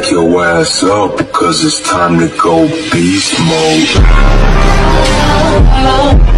back your ass up, cause it's time to go beast mode.